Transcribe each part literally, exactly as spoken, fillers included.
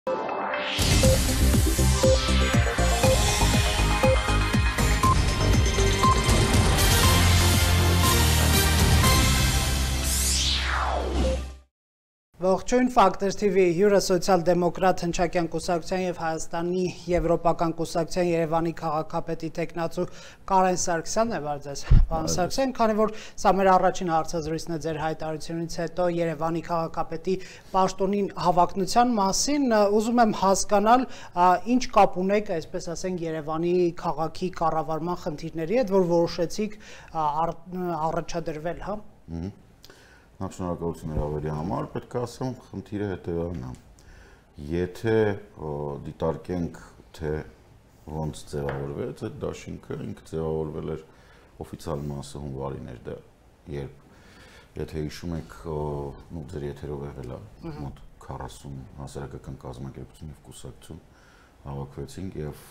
Ողջույն Ֆակտոր Թի Վի հյուրը սոցիալ-դեմոկրատ հնչակյան կուսակցության եւ Հայաստանի Եվրոպական կուսակցության Երևանի քաղաքապետի տեխնացու Կարեն Սարգսյանն է վարձած։ Պարոն Սարգսյան, քանի որ սա մեր առաջին հարցազրույցն է ձեր հայտարարությունից հետո Երևանի քաղաքապետի պաշտոնին հավակնության մասին, ուզում եմ հասկանալ ինչ կապ ունեք, այսպես ասենք, Երևանի քաղաքի կառավարման խնդիրների հետ, որ որոշեցիք առաջադրվել, հա։ Շնորհակալություն հրավերի համար, պետք է ասեմ, խնդիրը հետևյալն է։ Եթե դիտարկենք, թե ոնց ձևավորվեց այդ դաշինքը, ինքը ձևավորվել էր օֆիցիալ մասը հունվարին էր դա, երբ եթե հիշում եք, նու ձեր եթերով եղել է մոտ քառասուն հասարակական կազմակերպություն եւ կուսակցություն հավաքվեցինք եւ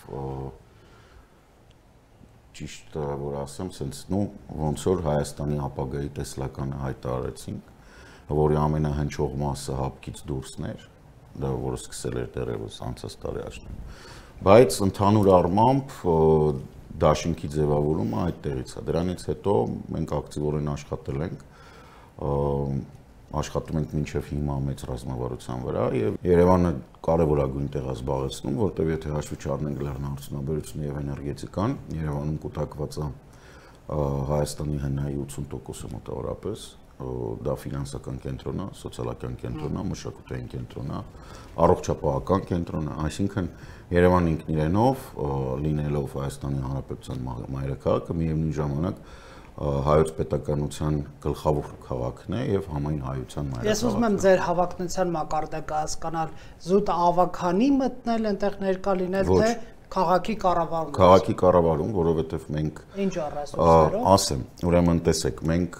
ճիշտ որ ասեմ, սենց նու ոնց որ Հայաստանի ապագայի տեսլականը հայտարարեցինք, որի ամենահնչող մասը հապկից դուրսն էր, դա որը սկսել էր դեռևս անցած տարի աշնան։ Բայց ընդհանուր առմամբ դաշինքի ձևավորումը այդտեղից է։ Դրանից հետո մենք ակտիվորեն աշխատել ենք, աշխատում ենք մինչև հիմա մեծ ռազմավարության վրա եւ Երևանը կարևորագույն տեղ է զբաղեցնում, որտեղ եթե հաշվի չառնենք լեռնահարցությունաբերությունը եւ էներգետիկան, Երևանում կուտակված է Հայաստանի հնայի ութսուն տոկոսը մոտավորապես, դա ֆինանսական կենտրոն է, սոցիալական կենտրոն է, մշակութային կենտրոն է, առողջապահական կենտրոն է, այսինքն Երևանն ինքն իրենով լինելով Հայաստանի Հանրապետության մայրաքաղաքը միևնույն ժամանակ հայոց պետականության գլխավոր քաղաքն է եւ համայն հայության մայրաքաղաքն է։ Ես ուզում եմ ձեր հավակնության մակարդակը հասկանալ, զուտ ավագանի մտնել այնտեղ ներկա լինել, թե քաղաքի կառավարում։ Քաղաքի կառավարում, որովհետեւ մենք ինչ առասպելներով։ Ասեմ, ուրեմն տեսեք, մենք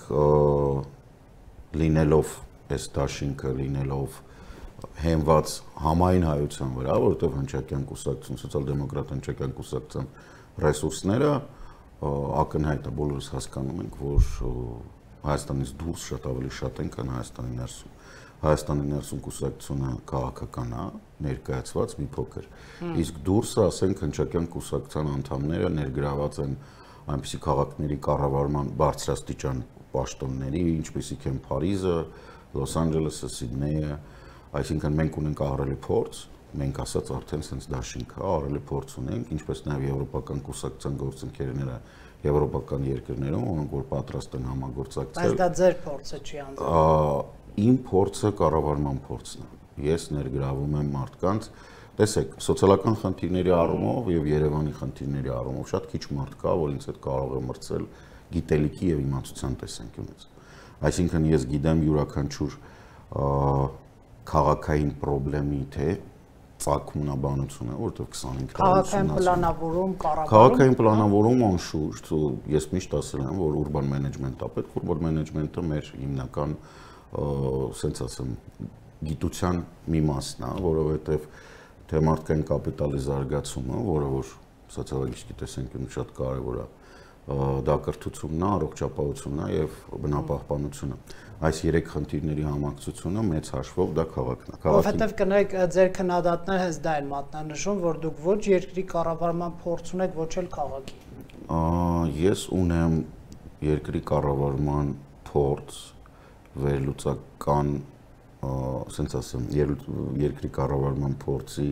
լինելով այս դաշինքը, լինելով հենված համայն հայության վրա, որովհետեւ հնչակյան կուսակցություն, սոցիալ-դեմոկրատ հնչակյան կուսակցության ռեսուրսները ակնհայտ է, բոլորս հասկանում ենք, որ Հայաստանից դուրս շատ ավելի շատ են, քան Հայաստանի ներսում։ Հայաստանի ներսում կուսակցությունը քաղաքական է, ներկայացված մի փոքր։ Իսկ դուրսը, ասենք, հնչակյան կուսակցության անդամները ներգրաված են այնպիսի քաղաքների կառավարման բարձրաստիճան պաշտոնների, ինչպիսիք են Փարիզը, Լոս Անջելեսը, Սիդնեյը, այսինքն մենք ունենք ահռելի փորձ, մենք ասած արդեն sense դաշինք է, ահռելի փորձ ունենք, ինչպես նաև եվրոպական կուսակցության գործընկերները եվրոպական երկրներում, որոնք որ պատրաստ են համագործակցել։ Բայց դա ձեր փորձը չի անձամբ։ Իմ փորձը կառավարման փորձն է։ Ես ներգրավում եմ մարդկանց, տեսեք, սոցիալական խնդիրների առումով եւ Երևանի խնդիրների առումով շատ քիչ մարդ կա, որ ինձ հետ կարող է մրցել գիտելիքի եւ իմացության տեսանկյունից։ Այսինքն ես գիտեմ յուրաքանչյուր քաղաքային խնդրի թե ծագումնաբանությունը, որտեղ քսանհինգ քաղաքային պլանավորում, կառավարում։ Քաղաքային պլանավորում անշուշտ, ես միշտ ասել եմ, որ ուրբան մենեջմենտը պետք է, ուրբան մենեջմենտը մեր հիմնական, ասենց ասեմ, գիտության մի մասն է, որովհետև թե մարդկային կապիտալի զարգացումը, որը որ սոցիալագիտի տեսանկյունից շատ կարևոր է, դա կրթությունն է, առողջապահությունն է եւ բնապահպանությունը։ Այս երեք խնդիրների համակցությունը մեծ հաշվով դա քաղաքն է։ Որովհետեւ կներեք, ձեր քննադատները հենց դա են մատնանշում, որ դուք ոչ երկրի կառավարման փորձ ունեք, ոչ էլ քաղաքի։ Ես ունեմ երկրի կառավարման փորձ, վերլուծական, ասենց ասեմ, երկրի կառավարման փորձի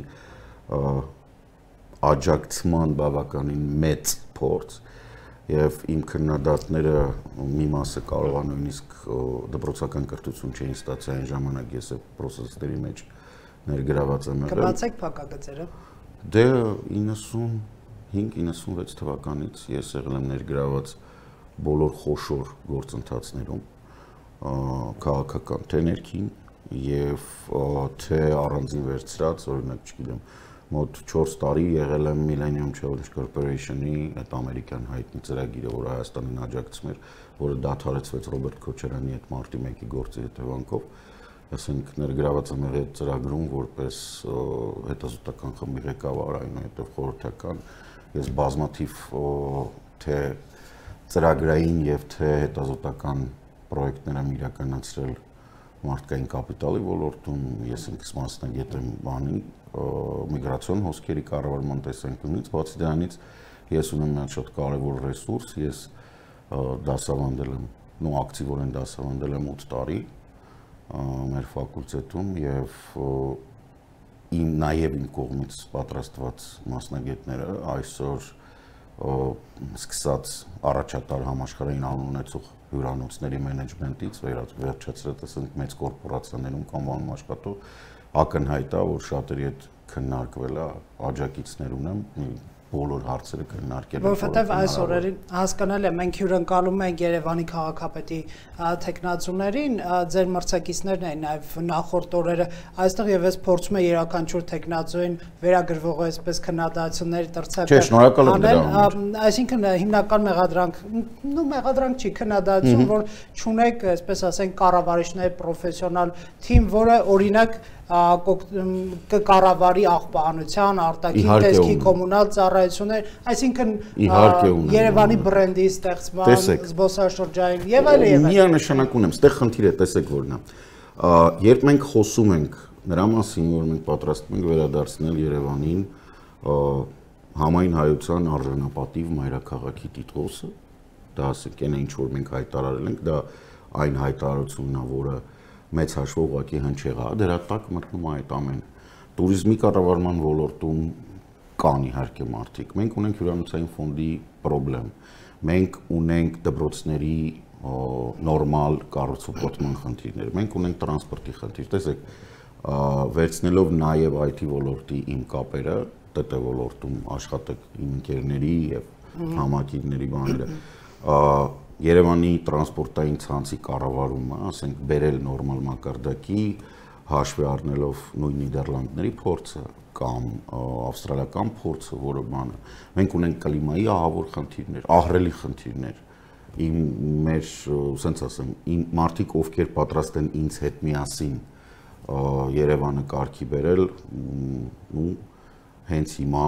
աջակցման բավականին մեծ փորձ եւ իմ քննադատները մի մասը կարող է նույնիսկ դպրոցական կրթություն չէին ստացել այն ժամանակ, ես այդ process-ների մեջ ներգրաված եմ եղել։ Կբացեք փակագծերը։ Դե իննսունհինգ իննսունվեց թվականից ես եղել եմ ներգրաված բոլոր խոշոր գործընթացներում, քաղաքական թե ներքին եւ թե առանձին վերցրած, օրինակ, չգիտեմ, մոտ չորս տարի եղել եմ Millennium Challenge Corporation-ի այդ ամերիկյան հայտնի ծրագիրը, որը Հայաստանին աջակցում էր, որը դադարեցվեց Ռոբերտ Քոչարյանի հետ մարտի մեկի գործի հետևանքով, ասենք ներգրաված եմ եղել ծրագրում որպես հետազոտական խմբի ղեկավար, այնուհետև խորհրդական, ես բազմաթիվ թե ծրագրային եւ թե հետազոտական պրոյեկտներ եմ իրականացրել մարդկային կապիտալի ոլորտում, ես ինքս մասնագետ եմ բանի, միգրացիոն հոսքերի կառավարման տեսանկյունից, բացի դրանից ես ունեմ մի շատ կարևոր ռեսուրս, ես դասավանդել եմ, նո ակտիվորեն դասավանդել եմ ութ տարի մեր ֆակուլտետում եւ իմ նաեւ իմ կողմից պատրաստված մասնագետները այսօր սկսած առաջատար համաշխարհային անուն ունեցող հյուրանոցների մենեջմենտից վերջացրած ասենք մեծ կորպորացիաներում կամ անում աշխատող ակնհայտ է որ շատերի հետ քննարկվել է աջակիցներ ունեմ բոլոր հարցերը քննարկել են որովհետև այս օրերին հասկանալ եմ մենք հյուրընկալում ենք Երևանի քաղաքապետի տեխնացուներին ձեր մրցակիցներն են նաև նախորդ օրերը այստեղ եւ ես փորձում եմ յուրաքանչյուր տեխնացուին վերագրվող այսպես քննադատությունների տրցակը անել այսինքն հիմնական մեղադրանք նո մեղադրանք չի քննադատություն որ ճունեք այսպես ասենք կառավարիչների պրոֆեսիոնալ թիմ որը օրինակ կկառավարի աղբանության, արտաքին տեսքի կոմունալ ծառայություններ, այսինքն Երևանի բրենդի ստեղծման, զբոսաշրջային եւ այլ եւ այլ։ Միանշանակ ունեմ, ստեղ խնդիրը տեսեք որն է։ Երբ մենք խոսում ենք նրա մասին, որ մենք պատրաստվում ենք վերադարձնել Երևանին համայն հայության արժանապատիվ մայրաքաղաքի տիտղոսը, դա ասենք այն ինչ որ մենք հայտարարել ենք, դա այն հայտարարությունն է, որը մեծ հաշվով ուղղակի հնչեղա, դրա տակ մտնում է այդ ամենը։ Տուրիզմի կառավարման ոլորտում կան իհարկե մարդիկ։ Մենք ունենք հյուրանոցային ֆոնդի խնդրեմ։ Մենք ունենք դպրոցների նորմալ կառուցողության խնդիրներ։ Մենք ունենք տրանսպորտի խնդիր։ Տեսեք, վերցնելով նաև այ թի ոլորտի իմ կապերը, Տ Տ ոլորտում աշխատեք իմ ընկերների եւ համակիրների բաները, Երևանի տրանսպորտային ցանցի կառավարումը, ասենք, բերել նորմալ մակարդակի, հաշվի առնելով նույն Նիդերլանդների փորձը կամ ավստրալիական փորձը, որը բանը, մենք ունենք կլիմայի ահավոր խնդիրներ, ահռելի խնդիրներ։ Իմ մեր, ասենց ասեմ, իմ մարդիկ ովքեր պատրաստ են ինձ հետ միասին Երևանը կարգի բերել, ու հենց հիմա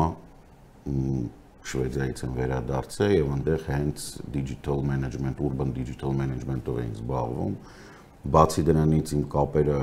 Շվեդիայից են վերադարձել եւ այնտեղ հենց digital management, urban digital management-ով են զբաղվում։ Բացի դրանից իմ կապերը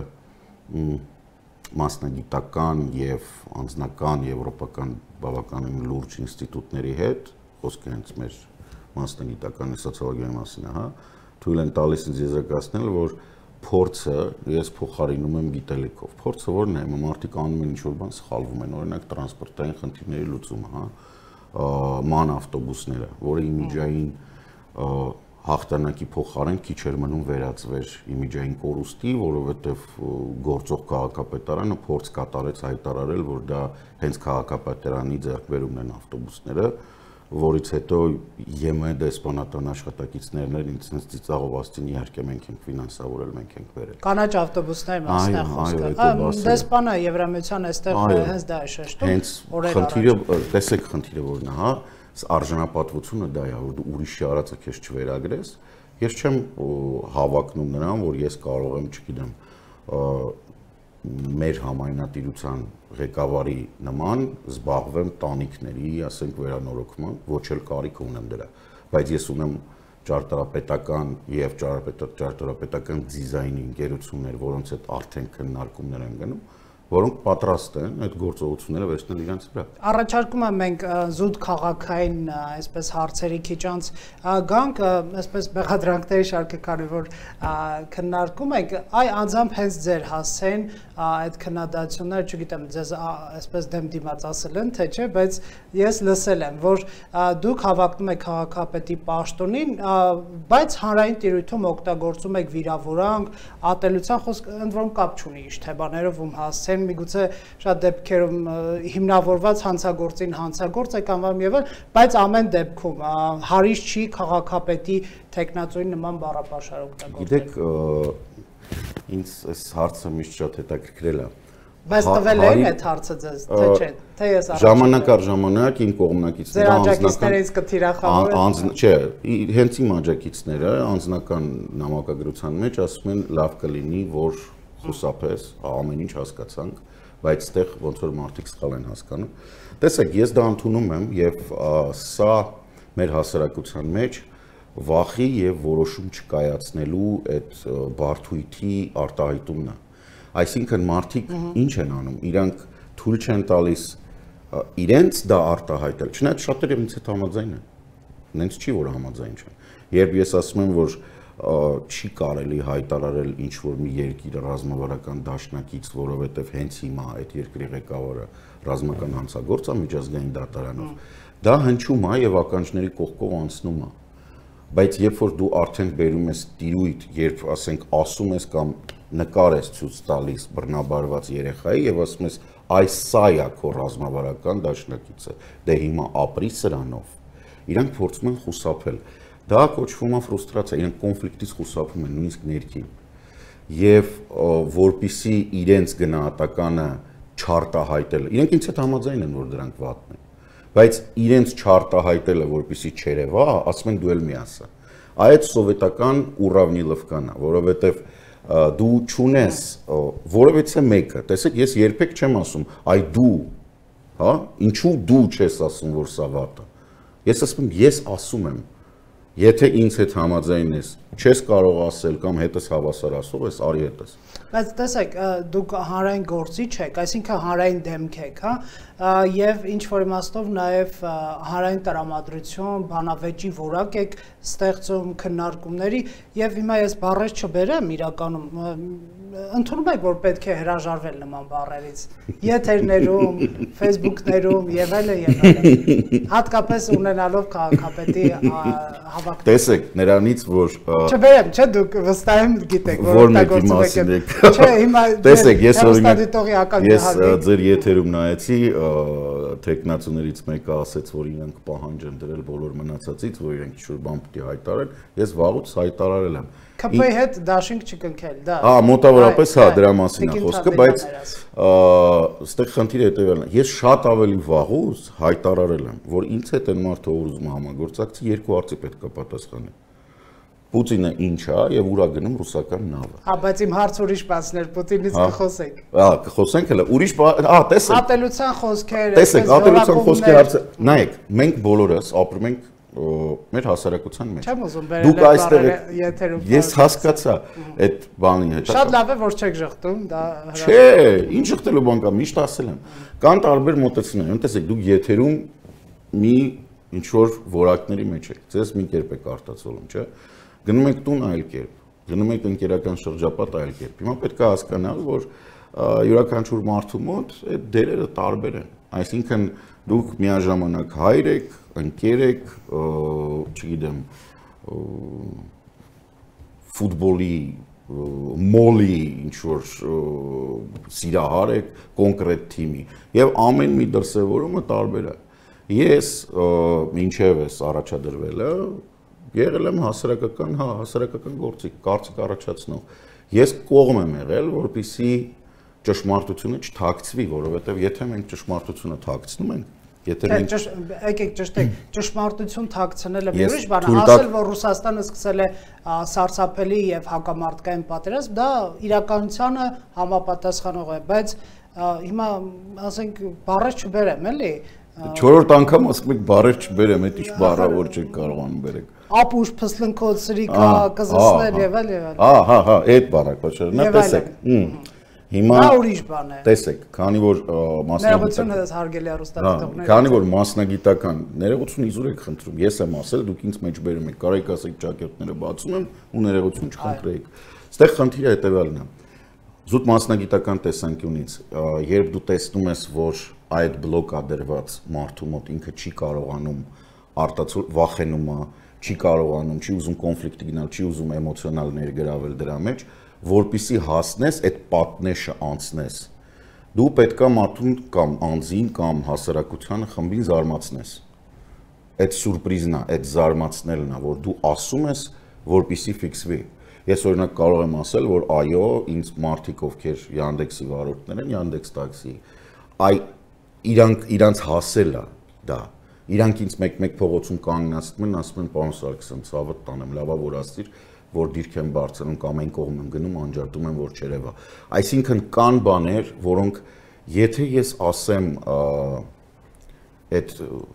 մասնագիտական եւ անձնական եվրոպական բավականին լուրջ ինստիտուտների հետ, խոսքը հենց մեր մասնագիտական սոցիոլոգիայի մասին է, հա, թույլ են տալիս ինձ եզրակացնել, որ փորձը ես փոխարինում եմ գիտելիքով։ Փորձը որն է, մարդիկ անում են ինչ-որ բան սխալվում են, օրինակ տրանսպորտային խնդիրների լուծումը, հա, ման ավտոբուսները, որը իմիջային հաղթանակի փոխարեն քիչ էր մնում վերածվեր իմիջային կորուստի, որովհետև գործող քաղաքապետարանը փորձ կատարեց հայտարարել, որ դա հենց քաղաքապետարանի ձեռքբերումն են ավտոբուսները, որից հետո Ե Մ դեսպանատան աշխատակիցներն են ինձ ծիծաղով ասցին իհարկե մենք ենք ֆինանսավորել, մենք ենք բերել։ Կանաչ ավտոբուսների մասն է խոսքը։ Դեսպանը Եվրամիության այստեղ հենց դա է շեշտում։ Հենց խնդիրը, տեսեք խնդիրը որն է, հա, արժանապատվությունը դա է, որ ուրիշի արածը քեզ չվերագրես։ Ես չեմ հավակնում նրան, որ ես կարող եմ, չգիտեմ, մեր համայնատիրության ղեկավարի նման զբաղվեմ տանիքների, ասենք, վերանորոգման, ոչ էլ կարիք ունեմ դրա, բայց ես ունեմ ճարտարապետական եւ ճարտարապետական դիզայնի ընկերություններ, որոնց հետ արդեն քննարկումներ են գնում, որոնք պատրաստ են այդ գործողությունները վերցնել իրենց վրա։ Առաջարկում եմ մենք զուտ քաղաքային այսպես հարցերի քիչ անց գանք, այսպես մեղադրանքների շարքը կարևոր քննարկում ենք, այ անձամբ հենց ձեր հասցեն այդ քննադատությունները, չգիտեմ, ձեզ այսպես դեմ դիմաց ասել են, թե չէ, բայց ես լսել եմ, որ դուք հավակնում եք քաղաքապետի պաշտոնին, բայց հանրային տիրույթում օգտագործում եք վիրավորանք, ատելության խոսք ընդ որում կապ չունի իշխանաներով ում հասցեն միգուցե շատ դեպքերում հիմնավորված հանցագործին հանցագործ եք անվանում եւ այլ, բայց ամեն դեպքում հարիշ չի քաղաքապետի տեխնացուի նման բառապաշար օգտագործել։ Գիտեք, ինձ այս հարցը միշտ շատ հետաքրքրել է։ Բայց տվել են այդ հարցը ձեզ, թե չէ, թե ես առաջ։ Ժամանակ առ ժամանակ իմ կողմնակիցները անձնական կթիրախավորեն։ Չէ, հենց իմ աջակիցները անձնական նամակագրության մեջ ասում են լավ կլինի, որ խուսափես, ամեն ինչ հասկացանք, բայց այդտեղ ոնց որ մարդիկ սխալ են հասկանում։ Տեսեք, ես դա ընդունում եմ եւ սա մեր հասարակության մեջ վախի եւ որոշում չկայացնելու այդ բարդույթի արտահայտումն է։ Այսինքն մարդիկ ինչ են անում, իրանք թույլ չեն տալիս իրենց դա արտահայտել։ Չնայած շատերը ինձ հետ համաձայն են։ Նենց չի որ համաձայն չեն։ Երբ ես ասում եմ, որ չի կարելի հայտարարել ինչ որ մի երկիր ռազմավարական դաշնակից, որովհետև հենց հիմա այդ երկրի ղեկավարը ռազմական հանցագործ է միջազգային դատարանով, դա հնչում է եւ ականջների կողքով անցնում է։ Բայց երբ որ դու արդեն բերում ես տիրույթ, երբ ասենք ասում ես կամ նկար ես ցույց տալիս բռնաբարված երեխայի եւ ասում ես այս սա է քո ռազմավարական դաշնակիցը, դե հիմա ապրի սրանով, իրանք փորձում են խուսափել։ Դա կոչվում է ֆրուստրացիա, իրենք կոնֆլիկտից խուսափում են նույնիսկ ներքին։ Եվ որպիսի իրենց գնահատականը չարտահայտելը, իրենք ինձ հետ համաձայն են, որ դրանք վատն են, բայց իրենց չարտահայտելը, որպիսի չերևա, ասում են դու էլ մի ասա։ Այդ սովետական ուռավնիլովկան է, որովհետև դու չունես որևէ մեկը, տեսեք, ես երբեք չեմ ասում, այ դու, հա, ինչու դու չես ասում, որ սա վատ է։ Ես ասում եմ, ես ասում եմ, եթե ինձ հետ համաձայն ես, չես կարող ասել կամ հետս հավասար ասող ես, արի հետս։ Բայց տեսեք, դուք հանրային գործիչ եք, այսինքն հանրային դեմք եք, հա, եւ ինչ որ իմաստով նաեւ հանրային տրամադրություն, բանավեճի որակ եք ստեղծում քննարկումների եւ հիմա ես բառեր չբերեմ իրականում ընդունում եք, որ պետք է հրաժարվել նման բառերից, եթերներում, Facebook-ներում եւ այլն եւ այլն։ Հատկապես ունենալով քաղաքապետի հավաքներ։ Տեսեք, նրանից որ Չբերեմ, չէ՞ դուք վստահ եմ գիտեք, որ օգտագործում եք։ Չէ, հիմա տեսեք, ես օրինակ ես ձեր եթերում նայեցի, տեխնացուներից մեկը ասեց, որ իրենք պահանջ են դրել բոլոր մնացածից, որ իրենք ինչ-որ բան պետք է հայտարարեն, ես վաղուց հայտարարել եմ։ Ք Փ-ի հետ դաշինք չկնքել, դա։ Հա, մոտավորապես հա, դրա մասին է խոսքը, բայց այստեղ խնդիրը հետևյալն է։ Ես շատ ավելի վաղուց հայտարարել եմ, որ ինձ հետ են մարդը ուզում համագործակցի, երկու հարցի պետք է պատասխանի։ Պուտինը ինչ է եւ ուր է գնում ռուսական նավը։ Հա, բայց իմ հարց ուրիշ բացներ, Պուտինից կխոսենք։ Հա, կխոսենք հələ, ուրիշ, հա, տեսեք։ Ատելության խոսքեր, տեսեք, ատելության խոսքի հարցը, նայեք, մենք բոլորս ապրում ենք մեր հասարակության մեջ։ Չեմ ուզում բերել եթերում։ Ես հասկացա այդ բանի հետ։ Շատ լավ է, որ չեք ժխտում, դա Չէ, ինչ ժխտելու բան կա, միշտ ասել եմ։ Կան տարբեր մոտեցումներ, տեսեք, դուք եթերում մի ինչ որ որակների մեջ եք, ձեզ մի կերպ եք արտացոլում, չէ՞։ Գնում եք տուն այլ կերպ, գնում եք ընկերական շրջապատ այլ կերպ։ Հիմա պետք է հասկանալ, որ յուրաքանչյուր մարդու մոտ այդ դերերը տարբեր են։ Այսինքն դուք միաժամանակ հայր եք, ընկեր եք, չգիտեմ, ֆուտբոլի, մոլի ինչ որ սիրահար եք կոնկրետ թիմի եւ ամեն մի դրսեւորումը տարբեր է։ Ես մինչեւ ես առաջադրվելը եղել եմ հասարակական, հա, հասարակական գործիք, կարծիք առաջացնող։ Ես կողմ եմ եղել, որպեսզի ճշմարտությունը չթաքցվի, որովհետև եթե մենք ճշմարտությունը թաքցնում ենք, եթե մենք եկեք ճշտեք, ճշմարտություն թաքցնելը մի ուրիշ բան է, ասել, որ Ռուսաստանը սկսել է սարսափելի եւ հակամարտկային պատերազմ, դա իրականությանը համապատասխանող է, բայց հիմա ասենք բառեր չբերեմ, էլի։ Չորրորդ անգամ ասում եք բառեր չբերեմ, այդ ինչ բառա որ չեք կարողանում բերեք։ Ապուշ, փսլնքոց, սրիկա, կզսներ եւ այլ եւ այլ։ Հա, հա, հա, այդ բառը կոչելն է, տեսեք։ Հիմա դա ուրիշ բան է։ Տեսեք, քանի որ մասնագիտական ներողություն հարգելի առուստադիտողներ։ Քանի որ մասնագիտական ներողություն իզուր եք խնդրում, ես եմ ասել, դուք ինձ մեջ բերում եք, կարեք ասեք ճակերտները բացում եմ ու ներողություն չխնդրեիք։ Այստեղ խնդիրը հետեւյալն է։ Զուտ մասնագիտական տեսանկյունից, երբ դու տեսնում ես, որ այդ բլոկա դրված մարդու մոտ ինքը չի կարողանում արտացոլ վախենում է, չի կարողանում, չի ուզում կոնֆլիկտի գնալ, չի ուզում էմոցիոնալ ներգրավել դրա մեջ, որպեսզի հասնես այդ պատնեշը անցնես։ Դու պետքա մարդուն կամ անձին կամ հասարակությանը խմբին զարմացնես։ Այդ սուրպրիզն է, այդ զարմացնելն է, որ դու ասում ես, որպեսզի ֆիքսվի։ Ես օրինակ կարող եմ ասել, որ այո, ինձ մարդիկ ովքեր Yandex-ի վարորդներ են, Yandex տաքսի, այ իրանք իրանց հասել է դա։ Իրանք ինձ մեկ-մեկ փողոցում կանգնացնում են, ասում են, պարոն Սարգսյան, ցավդ տանեմ, լավա որ ասիր, որ դիրք եմ բարձրանում կամ այն կողմ եմ գնում, անջատում եմ, որ չերևա։ Այսինքն կան բաներ, որոնք եթե ես ասեմ այդ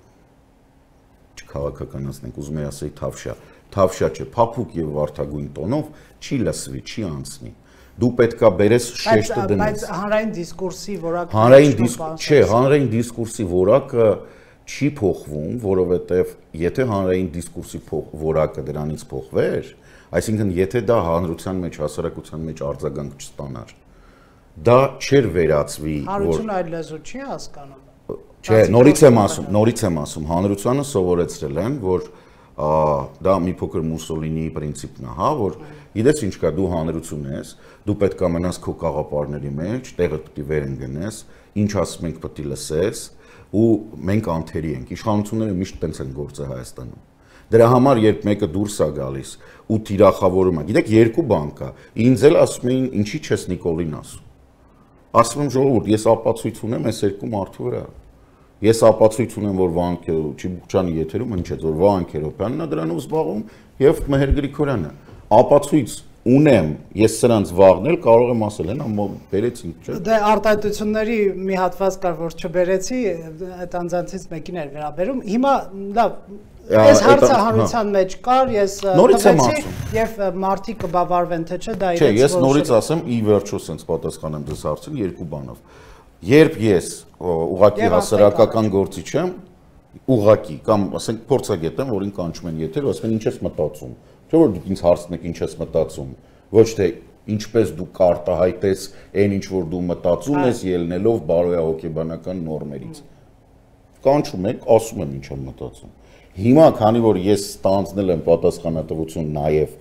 չքաղաքականացնենք, ուզում եմ ասել թավշյա, թավշյա չէ, փափուկ եւ վարդագույն տոնով չի լսվի, չի անցնի։ դու պետքա բերես շեշտը դնես։ Բայց հանրային դիսկուրսի որակը հանրային դիսկուրս, չէ, հանրային դիսկուրսի որակը չի փոխվում, որովհետև եթե հանրային դիսկուրսի որակը դրանից փոխվեր, այսինքն եթե դա հանրության մեջ, հասարակության մեջ արձագանք չստանար, դա չէր վերածվի, որ հանրությունը այլ լեզու չի հասկանում։ Չէ, նորից եմ ասում, նորից եմ ասում, հանրությանը սովորեցրել են, որ դա մի փոքր Մուսոլինիի պրինցիպն է, հա, որ գիտես ինչ կա, դու հանրություն ես, դու պետք է մնաս քո կաղապարների մեջ, տեղը պետք է վեր ընկնես, ինչ ասում ենք պետք է լսես, ու մենք անթերի ենք։ Իշխանությունները միշտ տենց են գործը Հայաստանում։ Դրա համար երբ մեկը դուրս է գալիս ու թիրախավորում է, գիտեք, երկու բան կա։ Ինձ էլ ասում էին, ինչի՞ չես Նիկոլին ասում։ Ասում եմ ժողովուրդ, ես ապացույց ունեմ այս երկու մարդու վրա։ Ես ապացույց ունեմ, որ Վահան Չիբուկչյանի եթերում ինչ է, որ Վահան Քերոբյանն է դրանով զբաղվում եւ Մեհեր Գրիգորյանը։ Ապացույց ունեմ, ես սրանց վաղնել կարող եմ ասել, հենա բերեցինք, չէ՞։ Դե արտահայտությունների մի հատված կար, որ չբերեցի, այդ անձանցից մեկին էր վերաբերում։ Հիմա լավ, այս հարցը հանրության մեջ կար, ես տվեցի եւ մարդիկ կբավարվեն, թե չէ, դա իրենց Չէ, ես նորից ասեմ, ի վերջո sense պատասխանեմ դες հարցին երկու բանով։ Երբ ես ուղղակի հասարակական գործիչ եմ, ուղղակի կամ ասենք փորձագետ եմ, որին կանչում են եթեր, ասում են ինչ ես մտածում։ Չէ՞ որ դուք ինձ հարցնեք ինչ ես մտածում, ոչ թե ինչպես դու կարտահայտես այն ինչ որ դու մտածում ես ելնելով բարոյահոգեբանական նորմերից։ Կանչում եք, ասում եմ ինչ եմ մտածում։ Հիմա քանի որ ես ստանձնել եմ պատասխանատվություն նաև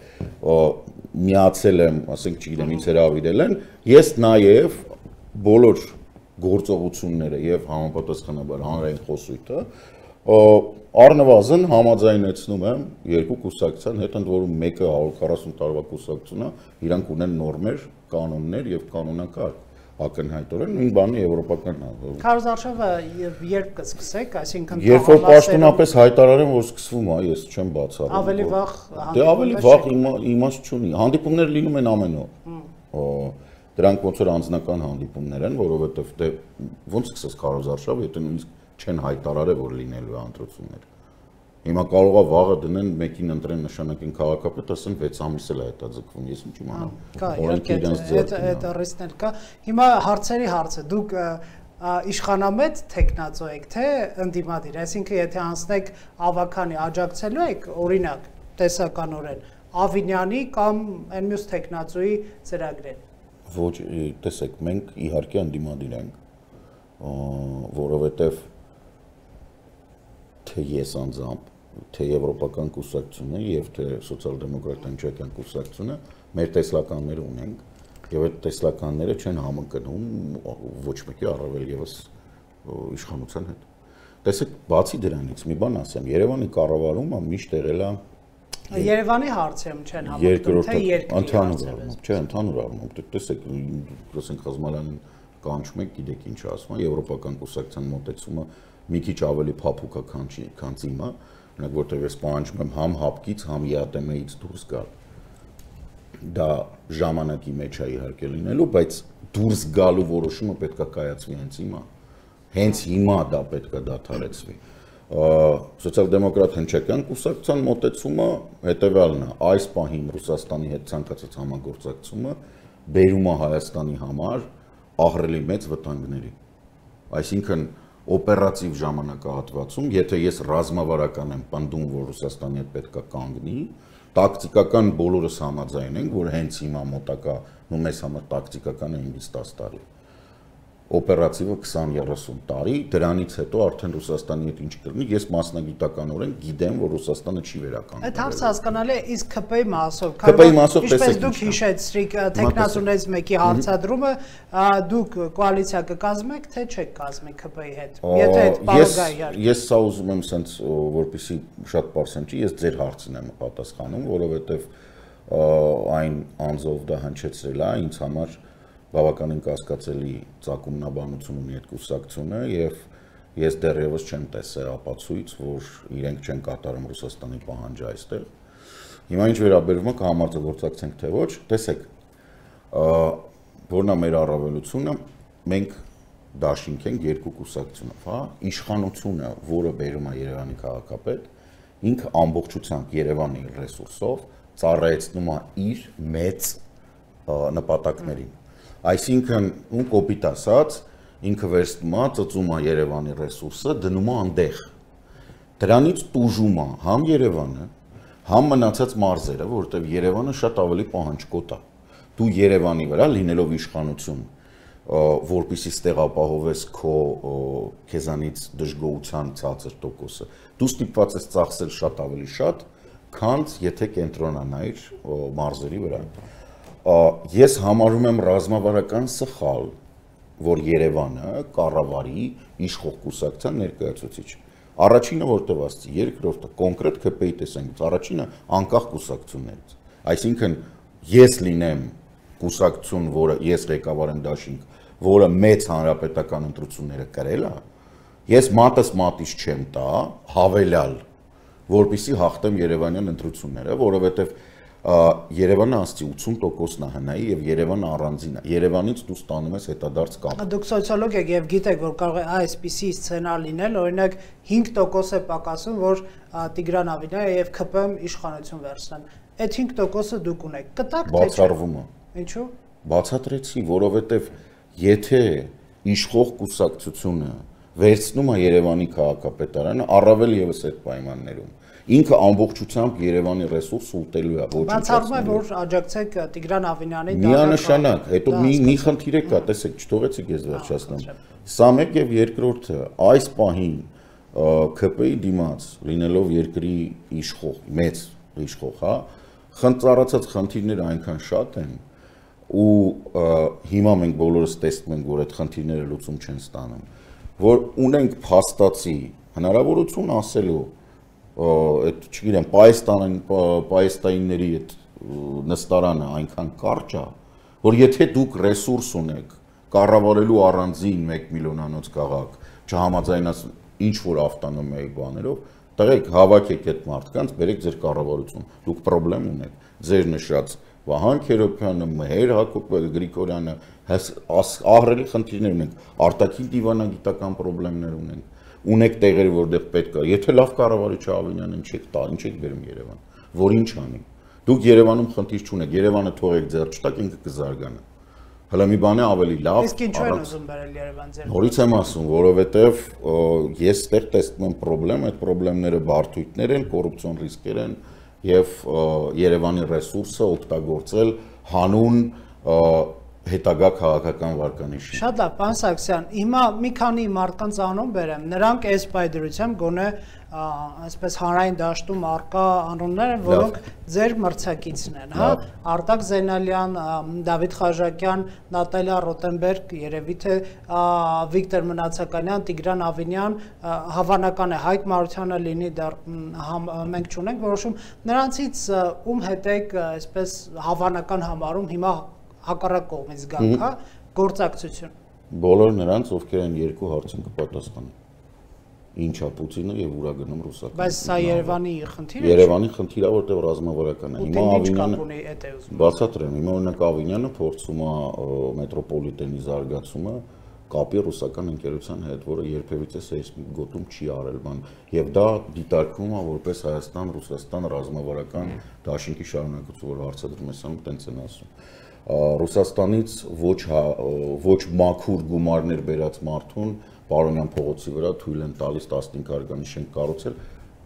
միացել եմ, ասենք չգիտեմ, ինձ հրավիրել են, ես նաև բոլոր գործողությունները եւ համապատասխանաբար հանրային խոսույթը առնվազն համաձայնեցնում եմ երկու կուսակցության հետ, ընդ որում մեկը հարյուր քառասուն տարվա կուսակցություն է, իրանք ունեն նորմեր, կանոններ եւ կանոնակարգ, ակնհայտորեն նույն բանը եվրոպական է։ Քարոզարշավը երբ կսկսեք, այսինքն երբ որ պաշտոնապես հայտարարեմ, որ սկսվում է, ես չեմ բացառում։ Ավելի վաղ Դե ավելի վաղ իմաստ չունի։ Հանդիպումներ լինում են ամեն օր։ Դրանք ոնց որ անձնական հանդիպումներ են, որովհետև դե ոնց սկսես քարոզարշավ, եթե նույնիսկ չեն հայտարարել, որ լինելու է ընտրություններ։ Հիմա կարող է վաղը դնեն մեկին ընտրեն նշանակեն քաղաքապետ, ասեն վեց ամիս էլ է հետաձգվում, ես ինչ իմանամ։ Օրենքը իրենց ձեռքին է։ Այդ ռիսկներ կա։ Հիմա հարցերի հարցը, դուք իշխանամետ տեխնացու եք, թե ընդդիմադիր, այսինքն եթե անցնեք ավականի աջակցելու եք, օրինակ, տեսականորեն, Ավինյանի կամ այն մյուս տեխնացուի ծրագրեր։ Ոչ, տեսեք, մենք իհարկե ընդդիմադիր ենք, որովհետև թե ես անձամբ, թե եվրոպական կուսակցությունը եւ թե սոցիալ-դեմոկրատական չեքյան կուսակցությունը մեր տեսլականները ունենք եւ այդ տեսլականները չեն համընկնում ոչ մեկի առավել եւս իշխանության հետ։ Տեսեք, բացի դրանից մի բան ասեմ, Երևանի կառավարումը միշտ եղել է Երևանի հարցերում չեն համընկնում, թե երկրի հարցերում, չէ, ընդհանուր առմամբ, տեսեք, ասենք Ղազմալյանին կանչում եք, գիտեք ինչ ասում է, եվրոպական կուսակցության մոտեցումը մի քիչ ավելի փափուկ է, քան իմը, օրինակ որտեղ ես պահանջում եմ համ հապկից, համ ԵԱՏՄ-ից դուրս գալ։ Դա ժամանակի մեջ է իհարկե լինելու, բայց դուրս գալու որոշումը պետք է կայացվի հենց հիմա։ Հենց հիմա դա պետք է դադարեցվի։ Սոցիալ-դեմոկրատ հնչակյան կուսակցության մոտեցումը հետևյալն է, այս պահին Ռուսաստանի հետ ցանկացած համագործակցությունը բերում է Հայաստանի համար ահռելի մեծ վտանգների։ Այսինքն օպերատիվ ժամանակահատվածում, եթե ես ռազմավարական եմ պնդում, որ Ռուսաստանի հետ պետք է կանգնի, տակտիկական բոլորս համաձայն ենք, որ հենց հիմա մոտակա նո մեզ համար տակտիկական է ինձ տասը տարի։ Օպերատիվը քսան երեսուն տարի, դրանից հետո արդեն Ռուսաստանի հետ ինչ կլինի, ես մասնագիտականորեն գիտեմ, որ Ռուսաստանը չի վերականգնվելու։ Այդ հարցը հասկանալի է, իսկ ՔՊ-ի մասով, ՔՊ-ի մասով ինչպես դուք հիշեցրիք տեխնացուներից մեկի հարցադրումը, դուք կոալիցիա կկազմեք, թե չեք կազմի ՔՊ-ի հետ։ Եթե այդ բանը գա իհարկե։ Ես սա ուզում եմ սենց որպեսզի շատ པարսեմ չի, ես ձեր հարցին եմ պատասխանում, որովհետև այն անձով դա հնչեցրել է ինձ համար բավականին կասկածելի ծագումնաբանություն ունի այդ կուսակցությունը եւ ես դեռևս չեմ տեսել ապացույց, որ իրենք չեն կատարում Ռուսաստանի պահանջը այստեղ։ Հիմա ինչ վերաբերում է կհամարձակորձակցենք թե ոչ, տեսեք, որն է մեր առավելությունը, մենք դաշինք ենք երկու կուսակցությունով, հա, իշխանությունը, որը բերում է Երևանի քաղաքապետ, ինքը ամբողջությամբ Երևանի ռեսուրսով ծառայեցնում է իր մեծ նպատակներին։ Այսինքն, ու կոպիտ ասած, ինքը վերցնում է, ծծում է Երևանի ռեսուրսը, դնում է այնտեղ։ Դրանից տուժում է համ Երևանը, համ մնացած մարզերը, որովհետև Երևանը շատ ավելի պահանջկոտ է։ Դու Երևանի վրա լինելով իշխանություն, որպեսզի ստեղ ապահովես քո քեզանից դժգոհության ցածր տոկոսը, դու ստիպված ես ծախսել շատ ավելի շատ, քան եթե կենտրոնանայիր մարզերի վրա։ Ես համարում եմ ռազմավարական սխալ, որ Երևանը կառավարի իշխող կուսակցության ներկայացուցիչ։ Առաջինը որտեղ ասці, երկրորդը կոնկրետ ՔՊ-ի տեսանկյունից, առաջինը անկախ կուսակցություններից։ Այսինքն ես լինեմ կուսակցություն, որը ես ղեկավարեմ դաշինք, որը մեծ հանրապետական ընտրությունները կրել է, ես մատս մատից չեմ տա, հավելյալ, որպեսզի հաղթեմ Երևանյան ընտրությունները, որովհետև Երևանը ասці ութսուն տոկոսն է հնայի եւ Երևանը առանձին է։ Երևանից դու ստանում ես հետադարձ կապ։ Դուք սոցիոլոգ եք եւ գիտեք, որ կարող է այսպիսի սցենար լինել, օրինակ հինգ տոկոս է պակասում, որ Տիգրան Ավինյանը եւ ՔՊ-ն իշխանություն վերցնեն։ Այդ հինգ տոկոսը դուք ունեք։ Կտակ թե չէ։ Բացառվում է։ Ինչու՞։ Բացատրեցի, որովհետև եթե իշխող կուսակցությունը վերցնում է Երևանի քաղաքապետարանը, առավել եւս այդ պայմաններում, ինքը ամբողջությամբ Երևանի ռեսուրս ուտելու է, ոչ բացառվում է, որ աջակցեք Տիգրան Ավինյանի միանշանակ, հետո մի մի խնդիր է կա, տեսեք, չթողեցեք ես վերջացնեմ։ Սա մեկ եւ երկրորդը, այս պահին ՔՊ-ի դիմաց լինելով երկրի իշխող, մեծ իշխող, հա, խնդրացած խնդիրները այնքան շատ են, ու հիմա մենք բոլորս տեսնում ենք, որ այդ խնդիրները լուծում չեն ստանում, որ ունենք փաստացի հնարավորություն ասելու այդ չգիտեմ պայստանային պայստայինների այդ նստարանը այնքան կարճ է, որ եթե դուք ռեսուրս ունեք կառավարելու առանձին մեկ միլիոնանոց քաղաք, չհամաձայնած ինչ որ ավտոնոմիայի բաներով, տղեկ հավաքեք այդ մարդկանց, բերեք ձեր կառավարություն, դուք խնդրեմ ունեք, ձեր նշած Վահան Քերոբյանը, Մհեր Հակոբ Գրիգորյանը, ահռելի խնդիրներ ունենք, արտաքին դիվանագիտական խնդիրներ ունենք, ունեք տեղեր, որտեղ պետք է, եթե լավ կառավարիչ Ավինյանին չեք տա, ինչ եք բերում Երևան, որ ինչ անի։ Դուք Երևանում խնդիր չունեք, Երևանը թողեք ձեռ չտաք, ինքը կզարգանա։ Հələ մի բան է ավելի լավ։ Իսկ ինչու են ուզում բերել Երևան ձեր։ Նորից եմ ասում, որովհետև ես ստեղ տեսնում եմ խնդրեմ, այդ խնդիրները բարդույթներ են, կոռուպցիոն ռիսկեր են եւ Երևանի ռեսուրսը օգտագործել հանուն հետագա քաղաքական վարկանիշի։ Շատ լավ, պարոն Սարգսյան, հիմա մի քանի մարդկանց անուն բերեմ, նրանք այս պայդրությամբ գոնե այսպես հանրային դաշտում արկա անուններ են, որոնք ձեր մրցակիցն են, հա, Արտակ Զենալյան, Դավիթ Խաչատուրյան, Նատալիա Ռոթենբերգ, երևի թե Վիկտոր Մնացականյան, Տիգրան Ավինյան, հավանական է Հայկ Մարությանը լինի, դեռ մենք չունենք որոշում, նրանցից ում հետ եք այսպես հավանական համարում հիմա հակառակ կողմից գանք, հա, գործակցություն։ Բոլոր նրանց, ովքեր են երկու հարցին կպատասխանեն։ Ինչա Պուտինը եւ ուրա գնում ռուսական։ Բայց սա Երևանի խնդիր է։ Երևանի խնդիր է, որտեղ ռազմավարական է։ Հիմա Ավինյանը բացատրեմ, հիմա օրինակ Ավինյանը փորձում է մետրոպոլիտենի զարգացումը կապի ռուսական ընկերության հետ, որը երբևիցե սեյսմիկ գոտում չի արել բան, եւ դա դիտարկվում է որպես Հայաստան-Ռուսաստան ռազմավարական դաշինքի շարունակություն, որ հարցադրում ես անում, տենց են ասում։ Ռուսաստանից ոչ ոչ մաքուր գումարներ բերած մարդուն Պարոնյան փողոցի վրա թույլ են տալիս տասնհինգ հարգանի շենք կառուցել,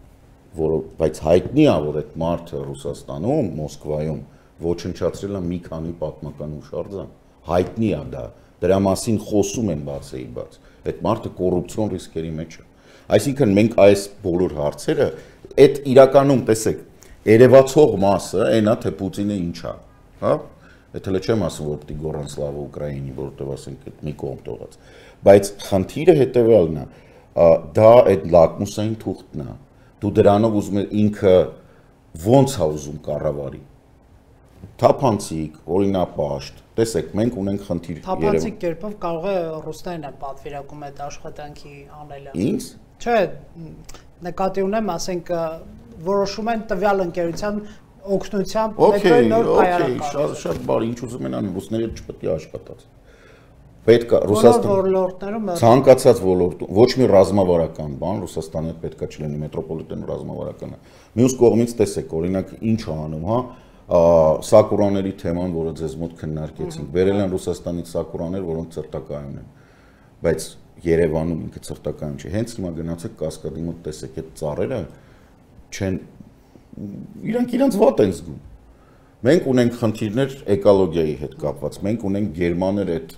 որը բայց հայտնի է, որ այդ մարդը Ռուսաստանում, Մոսկվայում ոչնչացրել է մի քանի պատմական հուշարձան, հայտնի է դա, դրա մասին խոսում են բացեի բաց, այդ մարդը կոռուպցիոն ռիսկերի մեջ է։ Այսինքն մենք այս բոլոր հարցերը, այդ իրականում տեսեք, երևացող մասը այնա թե Պուտինը ինչ է, հա։ Այդ հələ չեմ ասում, որ պիտի գոռան Սլավա Ուկրաինի, որովհետև ասենք այդ մի կողմ թողած։ Բայց խնդիրը հետևյալն է, դա այդ լակմուսային թուղթն է։ Դու դրանով ուզում ես ինքը ոնց է ուզում կառավարի։ Թափանցիկ, օրինապաշտ, տեսեք, մենք ունենք խնդիր Երևանում։ Թափանցիկ կերպով կարող է Ռուսներն են պատվիրակում այդ աշխատանքի անելը։ Ինչ։ Չէ, նկատի ունեմ, ասենք որոշում են տվյալ ընկերության օգնությամբ մետրոյի նոր կայարան կառուցել։ Շատ շատ բարի, ինչ ուզում են անում, ռուսները չպետք է աշխատած։ Պետք է Ռուսաստանում ցանկացած ոլորտում ոչ մի ռազմավարական բան Ռուսաստանի հետ պետք է չլինի մետրոպոլիտեն ռազմավարականը։ Մյուս կողմից տեսեք, օրինակ ինչ է անում, հա, սակուրաների թեման, որը ձեզ մոտ քննարկեցինք, բերել են Ռուսաստանից սակուրաներ, որոնք ցրտակայուն են, բայց Երևանում ինքը ցրտակայուն չէ։ Հենց հիմա գնացեք Կասկադի մոտ տեսեք այդ ծառերը չեն իրանք իրանք վատ են զգում։ Մենք ունենք խնդիրներ էկոլոգիայի հետ կապված, մենք ունենք գերմաներ այդ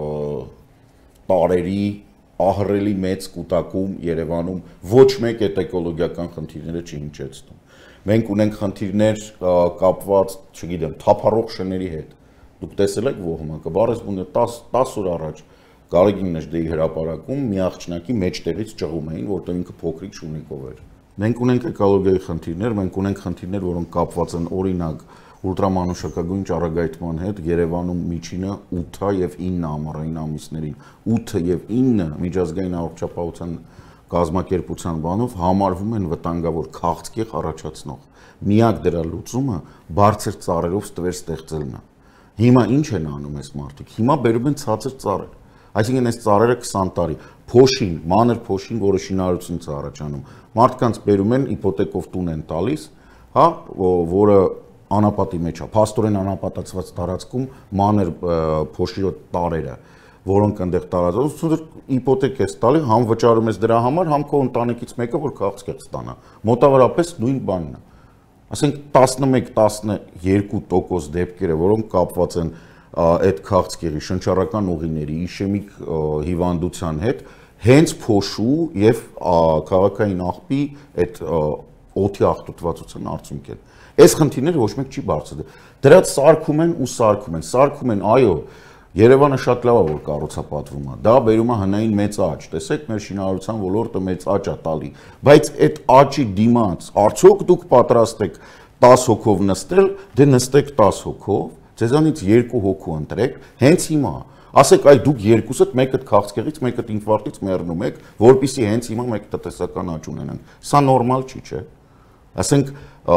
տարերի ահռելի մեծ կուտակում Երևանում ոչ մեկ այդ էկոլոգիական խնդիրները չի հնչեցնում։ Մենք ունենք խնդիրներ կապված, չգիտեմ, թափառող շների հետ։ Դուք տեսել եք ոհմակը, բառեզբունը տասը օր առաջ Գարեգին Նժդեի հրապարակում մի աղջնակի մեջտեղից ճղում էին, որտեղ ինքը փոքրիկ շունիկով էր։ Մենք ունենք էկոլոգիայի խնդիրներ, մենք ունենք խնդիրներ, որոնք կապված են օրինակ ուլտրամանուշակագույն ճառագայթման հետ Երևանում միջինը ութ եւ ինը ամառային ամիսներին ութ եւ ինը միջազգային առողջապահության կազմակերպության բանով համարվում են վտանգավոր քաղցկեղ առաջացնող։ Միակ դրա լուծումը բարձր ծառերով ստվեր ստեղծելն է։ Հիմա ինչ են անում այս մարդիկ։ Հիմա բերում են ցածր ծառեր։ Այսինքն այս ծառերը քսան տարի փոշին, մանր փոշին, որը շինարարությունից է առաջանում, մարդկանց բերում են իպոթեկով տուն են տալիս, հա, որը անապատի մեջ է, փաստորեն անապատացված տարածքում մանր փոշի տարերը, որոնք այնտեղ տարածված, իպոթեկ ես տալի, համ վճարում ես դրա համար, համ քո ընտանիքից մեկը որ քաղցկեղ ստանա։ Մոտավորապես նույն բանն է։ Ասենք տասնմեկ տասնյոթ տոկոս դեպքերը, որոնք կապված են այդ քաղցկեղի շնչառական ուղիների, իշեմիկ հիվանդության հետ, հենց փոշու եւ քաղաքային աղբի այդ օդի աղտոտվածության արդյունք են։ Այս խնդիրները ոչ մեկ չի բարձր։ Դրանց սարքում են ու սարքում են, սարքում են, այո, Երևանը շատ լավ է որ կառուցապատվում է։ Դա բերում է հնային մեծ աճ։ Տեսեք, մեր շինարարության ոլորտը մեծ աճ է տալի, բայց այդ աճի դիմաց արդյոք դուք պատրաստ եք տասը հոգով նստել, դե նստեք տասը հոգով, ձեզանից երկու հոգու ընտրեք, հենց հիմա։ Ասեք, այ դուք երկուսդ մեկը քաղցկեղից, մեկը ինֆարկտից մեռնում եք, որպեսզի հենց հիմա մեկ տնտեսական աճ ունենանք։ Սա նորմալ չի, չէ՞։ Ասենք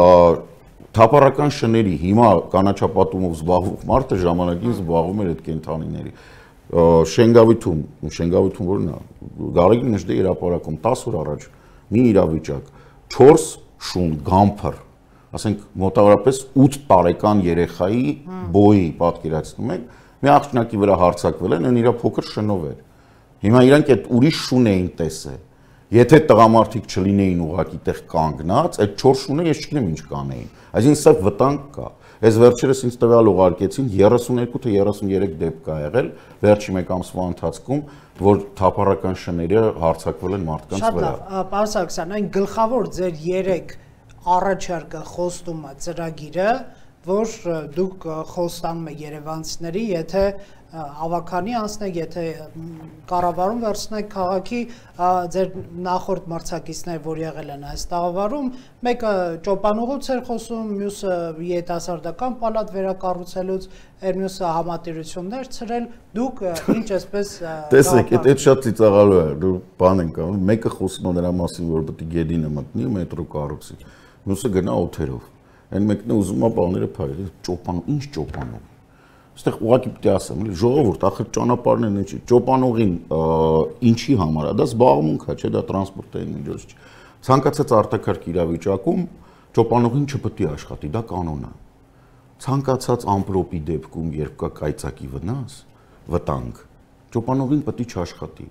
թափառական շների հիմա կանաչապատումով զբաղվող մարդը ժամանակին զբաղվում էր այդ կենթանիների։ Շենգավիթում, Շենգավիթում որն է, Գարեգին Նժդեի հրապարակում տասը օր առաջ մի իրավիճակ, չորս շուն գամփր, ասենք մոտավորապես ութ տարեկան երեխայի բոյի պատկերացնում եք, մի աղջնակի վրա հարձակվել են, այն իր փոքր շնով էր։ Հիմա իրանք այդ ուրիշ շուն էին տեսել։ Եթե տղամարդիկ չլինեին ուղղակի տեղ կանգնած, այդ չորս շունը ես չգիտեմ ինչ կանեին։ Այսինքն սա վտանգ կա։ Այս վերջերս ինձ տվյալ ուղարկեցին երեսունյոթ թե երեսունյուրեք դեպք կա եղել վերջի մեկ ամսվա ընթացքում, որ թափառական շները հարձակվել են մարդկանց վրա։ Շատ լավ, պարոն Սարգսյան, այն գլխավոր ձեր երեք առաջարկը խոստումը ծրագիրը, որ դուք խոստանում եք երևանցիների, եթե ավականի անցնեք, եթե կառավարում վերցնեք քաղաքի ձեր նախորդ մրցակիցներ, որ եղել են այս տաղավարում, մեկը ճոպանուղուց էր խոսում, մյուսը երիտասարդական պալատ վերակառուցելուց, էր մյուսը համատիրություններ ցրել, դուք ինչ էսպես տեսեք, այդ շատ ծիծաղալու է, դու բան ենք անում, մեկը խոսում է նրա մասին, որ պետք է գեդինը մտնի ու մետրո կառուցի, մյուսը գնա օթերով, այն մեկն է ուզում է բաները փայլի, ճոպանու, ինչ ճոպանու։ Այստեղ ուղղակի պետք է ասեմ, ժողովուրդ, ախր ճանապարհներն ինչի, ճոպանուղին ինչի համար է, դա զբաղմունք է, չէ, դա տրանսպորտային միջոց չէ։ Ցանկացած արտակարգ իրավիճակում ճոպանուղին չպետք է աշխատի, դա կանոն է։ Ցանկացած ամպրոպի դեպքում, երբ կա կայծակի վնաս, վտանգ, ճոպանուղին պետք է չաշխատի։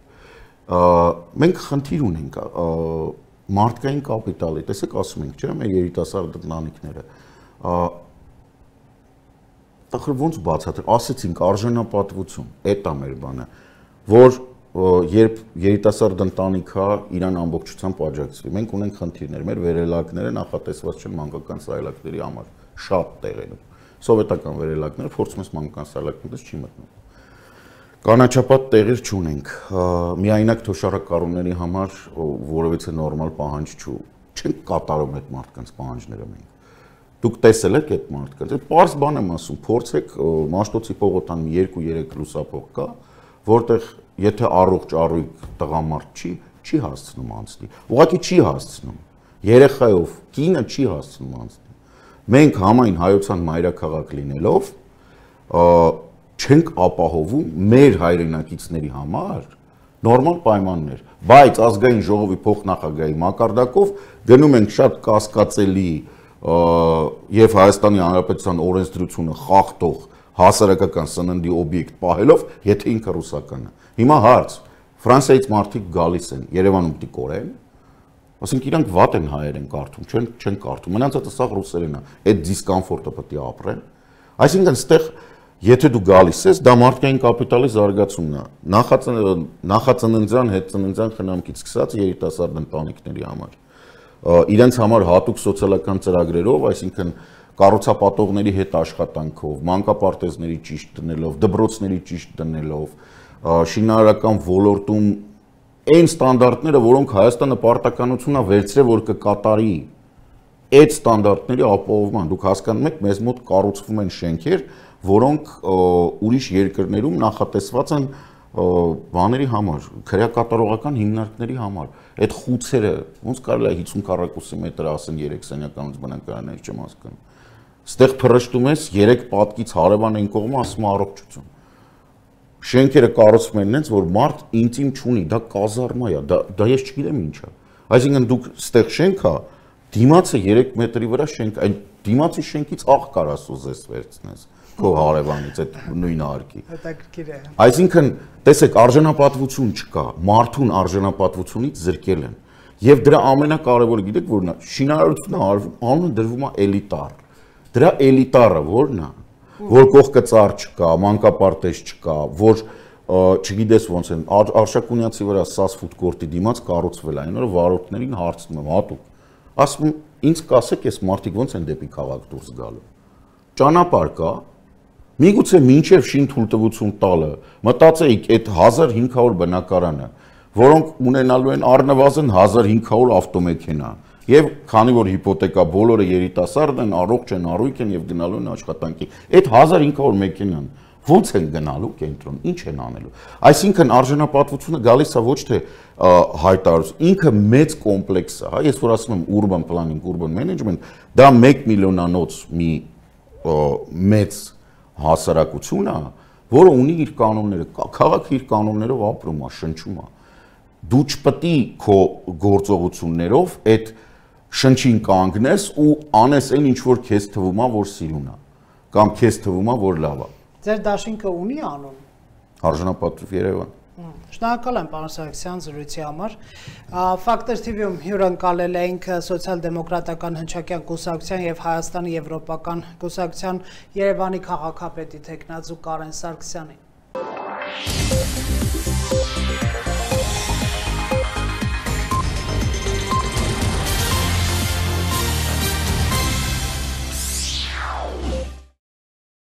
Մենք խնդիր ունենք մարդկային կապիտալի, տեսեք, ասում ենք, չէ՞, մեր երիտասարդ ընտանիքները Ախր ոնց բացատրել, ասեցինք արժանապատվություն, այդ է մեր բանը, որ երբ երիտասարդ ընտանիքա իրան ամբողջությամբ աջակցվի, մենք ունենք խնդիրներ, մեր վերելակները նախատեսված չեն մանկական սայլակների համար, շատ տեղերում, սովետական վերելակները փորձում ես մանկական սայլակներից չի մտնում։ Կանաչապատ տեղեր չունենք, միայնակ թոշառակառույցների համար որևէ նորմալ պահանջ չենք կատարում այդ մարդկանց պահանջները մենք։ Դուք տեսել եք այդ մարդկանց, այդ պարզ բան եմ ասում, փորձեք Մաշտոցի պողոտան մի երկու երեք լուսափող կա, որտեղ եթե առողջ առույգ տղամարդ չի, չի հասցնում անցնի, ուղղակի չի հասցնում, երեխայով կինը չի հասցնում անցնի։ Մենք համայն հայության մայրաքաղաք լինելով չենք ապահովում մեր հայրենակիցների համար նորմալ պայմաններ, բայց ազգային ժողովի փոխնախագահի մակարդակով գնում ենք շատ կասկածելի եւ Հայաստանի Հանրապետության օրենսդրությունը խախտող հասարակական սննդի օբյեկտ պահելով, եթե ինքը ռուսական է։ Հիմա հարց, Ֆրանսիայից մարդիկ գալիս են, Երևանում պիտի կորեն, ասենք իրանք վատ են հայերեն կարդում, չեն չեն կարդում։ Մնացածը սա ռուսերեն է, այդ դիսկոմֆորտը պետք է ապրեն։ Այսինքն այստեղ եթե դու գալիս ես, դա մարդկային կապիտալի զարգացումն է։ Նախածննդյան, հետծննդյան խնամքից սկսած երիտասարդ ընտանիքների համար։ Իրենց համար հատուկ սոցիալական ծրագրերով, այսինքն կառուցապատողների հետ աշխատանքով, մանկապարտեզների ճիշտ դնելով, դպրոցների ճիշտ դնելով, շինարարական ոլորտում այն ստանդարտները, որոնք Հայաստանը պարտականությունն է վերցրել, որ կկատարի այդ ստանդարտների ապահովման։ Դուք հասկանում եք, մեզ մոտ կառուցվում են շենքեր, որոնք ուրիշ երկրներում նախատեսված են բաների համար, քրեակատարողական հիմնարկների համար։ Այդ խուցերը, ոնց կարելի է հիսուն քառակուսի մետր ասեն երեք սենյականից բնակարաններից չեմ հասկանում։ Ստեղ փռշտում ես երեք պատկից հարևան այն կողմը ասում առողջություն։ Շենքերը կառուցվում են այնց, որ մարդ ինտիմ չունի, դա կազարմա է, դա դա ես չգիտեմ ինչ է։ Այսինքն դուք ստեղ շենք է, դիմացը երեք մետրի վրա շենք, այն դիմացի շենքից աղ կարաս ուզես վերցնես քո հարևանից այդ նույն արկի։ Հետաքրքիր է։ Այսինքն, տեսեք, արժանապատվություն չկա, մարդուն արժանապատվությունից զրկել են։ Եվ դրա ամենակարևորը գիտեք որն է, շինարարությունը անունը դրվում է էլիտար։ Դրա էլիտարը որն է, որ կողքը ծառ չկա, մանկապարտեզ չկա, որ չգիտես ոնց են Արշակունյացի վրա սաս ֆուդ կորտի դիմաց կառուցվել այն օրը վարորդներին հարցնում եմ հատուկ։ Ասում ինձ կասեք, այս մարդիկ ոնց են դեպի քաղաք դուրս գալու։ Ճանապարհ կա, միգուցե մինչև շին թույլտվություն տալը, մտածեիք այդ հազար հինգ հարյուր բնակարանը, որոնք ունենալու են առնվազն հազար հինգ հարյուր ավտոմեքենա, եւ քանի որ հիպոթեկա բոլորը երիտասարդ են, առողջ են, առույգ են եւ գնալու են աշխատանքի, այդ հազար հինգ հարյուր մեքենան ո՞նց են գնալու կենտրոն, ինչ են անելու։ Այսինքն արժանապատվությունը գալիս է ոչ թե հայտարարություն, ինքը մեծ կոմպլեքս է, հա, ես որ ասում եմ urban planning, urban management, դա մեկ միլիոնանոց մի մեծ հասարակություն է, որը ունի իր կանոնները, քաղաքը իր կանոններով ապրում է, շնչում է։ Դու չպետք է քո գործողություններով այդ շնչին կանգնես ու անես այն ինչ որ քեզ թվում է, որ սիրուն է, կամ քեզ թվում է, որ լավ է։ Ձեր դաշինքը ունի անուն։ Արժանապատվություն Երևան։ Շնորհակալ եմ պարոն Սարգսյան զրույցի համար։ Factor T V-ում հյուրընկալել էինք սոցիալ-դեմոկրատական հնչակյան կուսակցության եւ Հայաստանի եվրոպական կուսակցության Երևանի քաղաքապետի տեխնացու Կարեն Սարգսյանին։